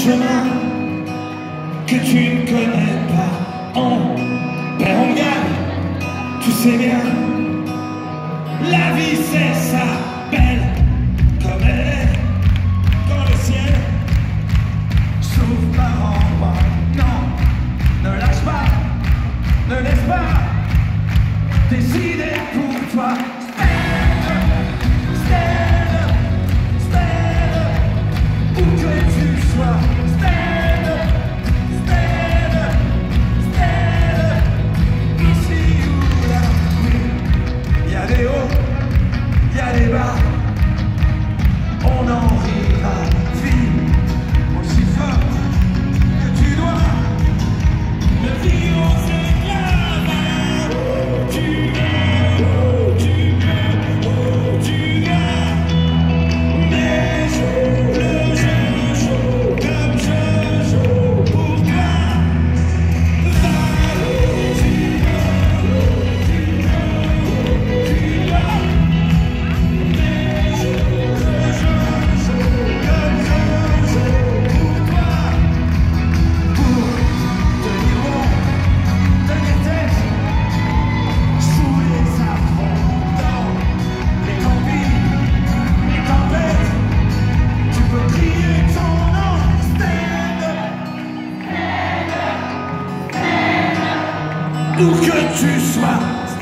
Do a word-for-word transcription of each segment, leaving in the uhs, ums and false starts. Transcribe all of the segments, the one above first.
chemin que tu ne connais pas. On perd, on gagne, tu sais bien. La vie c'est ça, belle comme elle est dans le ciel. Sauf par endroits, non, ne lâche pas, ne laisse pas décider pour toi. On en rira vite, aussi fort que tu dois. Le vivre c'est là-bas, où tu vas, où tu vas, où tu vas. Mais je, le jeu joue comme je joue pour toi. Va où tu vas, où tu vas, où tu vas. Où que tu sois,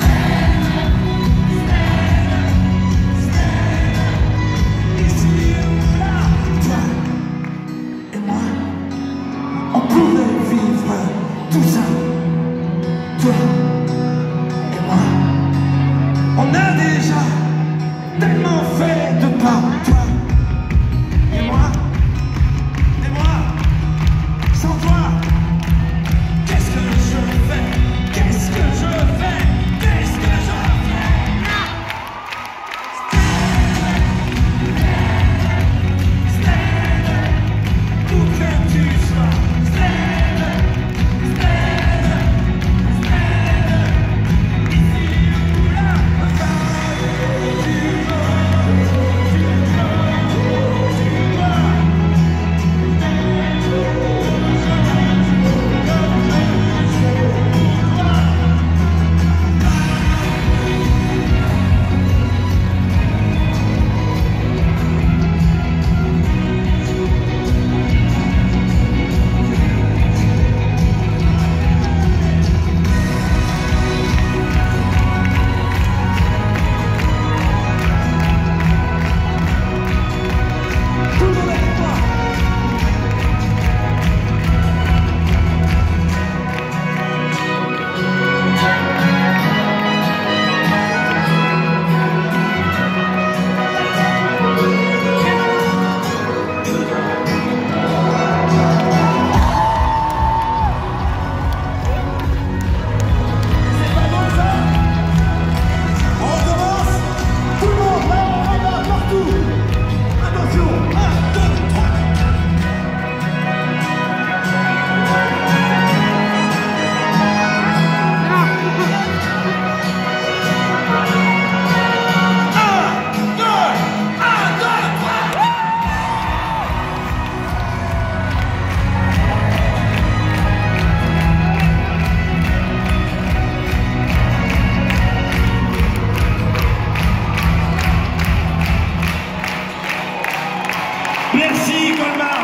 ici ou là, toi et moi, on pourrait vivre tout ça. Toi et moi, on a déjà tellement fait de pas. Toi et moi, et moi, sans toi. Qu'est-ce que je fais? Qu'est-ce que je fais? Qu'est-ce que je fais? Stand, où que tu sois. Stand, stand, stand, ici ou là. Va où tu vas, où tu vas, où tu vas. Merci Colmar.